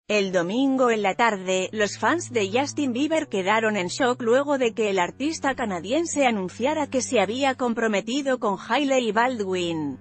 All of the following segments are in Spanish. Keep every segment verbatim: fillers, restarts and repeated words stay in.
El domingo en la tarde, los fans de Justin Bieber quedaron en shock luego de que el artista canadiense anunciara que se había comprometido con Hailey Baldwin.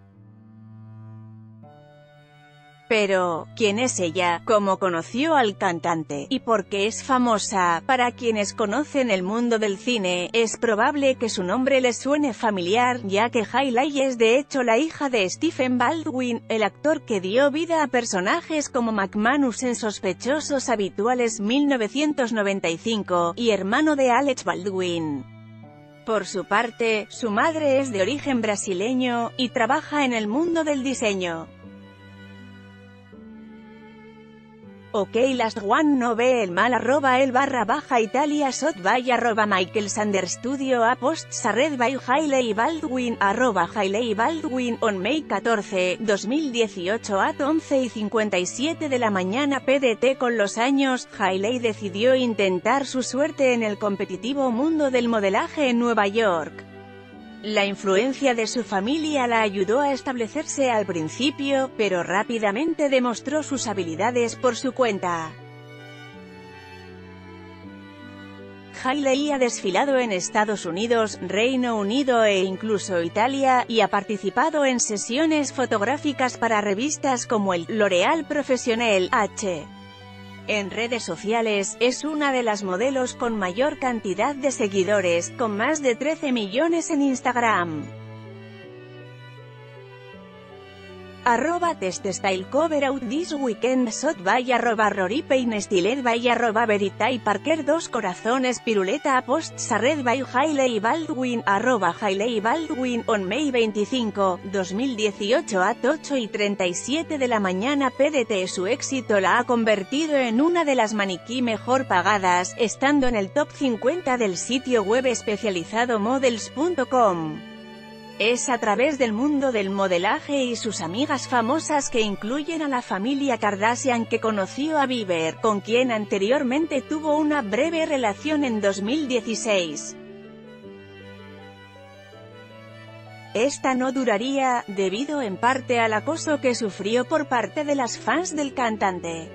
Pero, ¿quién es ella? ¿Cómo conoció al cantante? ¿Y por qué es famosa? Para quienes conocen el mundo del cine, es probable que su nombre les suene familiar, ya que Hailey es de hecho la hija de Stephen Baldwin, el actor que dio vida a personajes como McManus en Sospechosos Habituales mil novecientos noventa y cinco, y hermano de Alec Baldwin. Por su parte, su madre es de origen brasileño, y trabaja en el mundo del diseño. Ok, Last One no ve el mal arroba el barra baja Italia sot by arroba Michael Sander Studio a post Sarred by Hailey Baldwin arroba Hailey Baldwin on May catorce, dos mil dieciocho at once y cincuenta y siete de la mañana P D T. Con los años, Hailey decidió intentar su suerte en el competitivo mundo del modelaje en Nueva York. La influencia de su familia la ayudó a establecerse al principio, pero rápidamente demostró sus habilidades por su cuenta. Hailey ha desfilado en Estados Unidos, Reino Unido e incluso Italia, y ha participado en sesiones fotográficas para revistas como el L'Oréal Professionnel, H. En redes sociales, es una de las modelos con mayor cantidad de seguidores, con más de trece millones en Instagram. Arroba teststyle cover out this weekend sot by arroba Rory Payne styled by arroba Verity Parker dos corazones piruleta a post Sarred by Hailey Baldwin arroba Hailey Baldwin on May veinticinco, dos mil dieciocho at ocho y treinta y siete de la mañana P D T. Su éxito la ha convertido en una de las maniquí mejor pagadas, estando en el top cincuenta del sitio web especializado models punto com. Es a través del mundo del modelaje y sus amigas famosas, que incluyen a la familia Kardashian, que conoció a Bieber, con quien anteriormente tuvo una breve relación en dos mil dieciséis. Esta no duraría, debido en parte al acoso que sufrió por parte de las fans del cantante.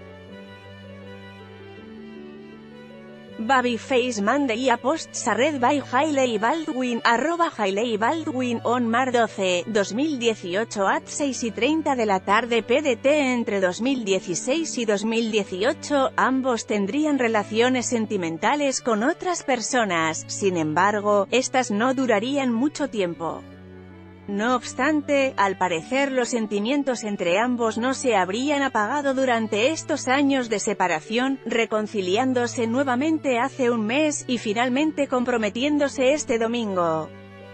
Babyface Monday a post Sarred by Hailey Baldwin arroba Hailey Baldwin on Mar doce, dos mil dieciocho at seis y treinta de la tarde P D T. Entre dos mil dieciséis y dos mil dieciocho, ambos tendrían relaciones sentimentales con otras personas, sin embargo, estas no durarían mucho tiempo. No obstante, al parecer los sentimientos entre ambos no se habrían apagado durante estos años de separación, reconciliándose nuevamente hace un mes, y finalmente comprometiéndose este domingo.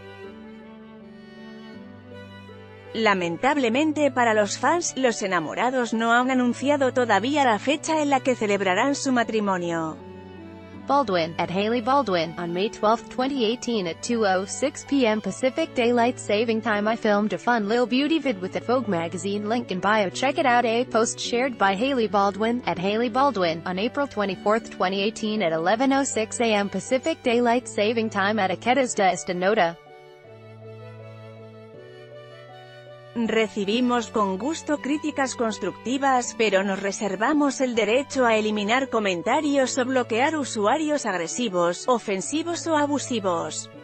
Lamentablemente para los fans, los enamorados no han anunciado todavía la fecha en la que celebrarán su matrimonio. Baldwin, at Hailey Baldwin, on May twelfth twenty eighteen at two oh six p m Pacific Daylight Saving Time. I filmed a fun Lil Beauty vid with the Vogue magazine, link in bio. Check it out. A post shared by Hailey Baldwin, at Hailey Baldwin, on April twenty-fourth twenty eighteen at eleven oh six a m Pacific Daylight Saving Time at Aketas de esta nota. Recibimos con gusto críticas constructivas, pero nos reservamos el derecho a eliminar comentarios o bloquear usuarios agresivos, ofensivos o abusivos.